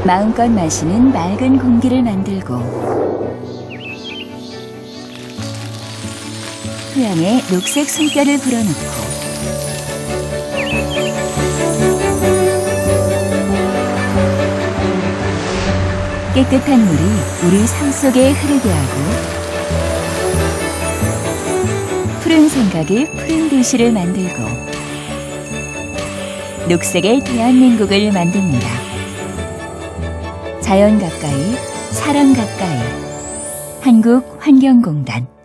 마음껏 마시는 맑은 공기를 만들고 토양에 녹색 숨결을 불어넣고 깨끗한 물이 우리 삶 속에 흐르게 하고 푸른 생각이 푸른 도시를 만들고 녹색의 대한민국을 만듭니다. 자연 가까이, 사람 가까이, 한국환경공단.